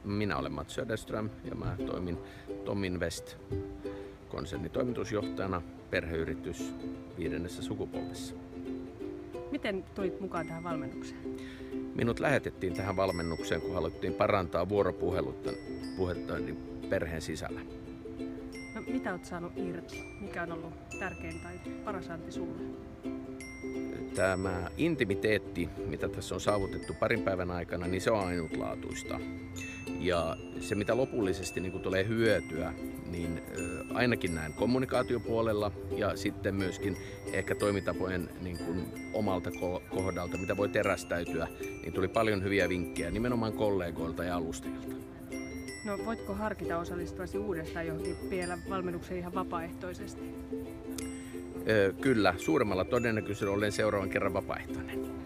Minä olen Mats Söderström ja mä toimin Tom Invest -konsernin toimitusjohtajana, perheyritys 5. sukupolvessa. Miten tulit mukaan tähän valmennukseen? Minut lähetettiin tähän valmennukseen, kun haluttiin parantaa vuoropuhelutta perheen sisällä. No, mitä olet saanut irti? Mikä on ollut tärkein tai paras anti sulle? Tämä intimiteetti, mitä tässä on saavutettu parin päivän aikana, niin se on ainutlaatuista. Ja se, mitä lopullisesti niin tulee hyötyä, niin ainakin näin kommunikaatiopuolella ja sitten myöskin ehkä toimintapojen niin kuin omalta kohdalta, mitä voi terästäytyä, niin tuli paljon hyviä vinkkejä nimenomaan kollegoilta ja alustajilta. No, voitko harkita osallistuvasi uudestaan johonkin vielä valmennukseen ihan vapaaehtoisesti? Kyllä, suuremmalla todennäköisyydellä olen seuraavan kerran vapaaehtoinen.